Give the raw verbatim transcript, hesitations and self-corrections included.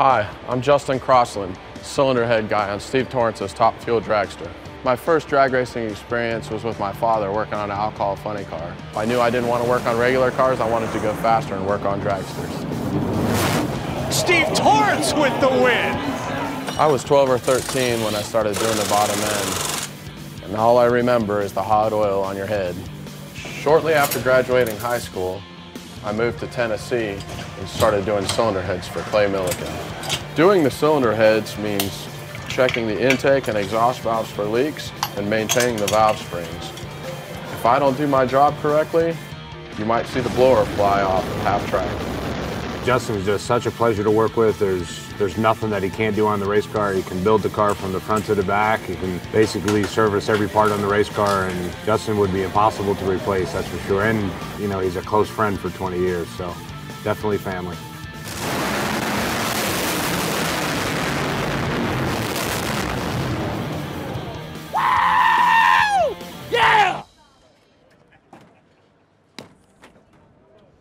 Hi, I'm Justin Crossland, cylinder head guy on Steve Torrance's Top Fuel dragster. My first drag racing experience was with my father working on an alcohol funny car. I knew I didn't want to work on regular cars, I wanted to go faster and work on dragsters. Steve Torrance with the win! I was twelve or thirteen when I started doing the bottom end, and all I remember is the hot oil on your head. Shortly after graduating high school, I moved to Tennessee and started doing cylinder heads for Clay Millican. Doing the cylinder heads means checking the intake and exhaust valves for leaks and maintaining the valve springs. If I don't do my job correctly, you might see the blower fly off at half track. Justin is just such a pleasure to work with. There's there's nothing that he can't do on the race car. He can build the car from the front to the back. He can basically service every part on the race car, and Justin would be impossible to replace, that's for sure. And, you know, he's a close friend for twenty years, so definitely family.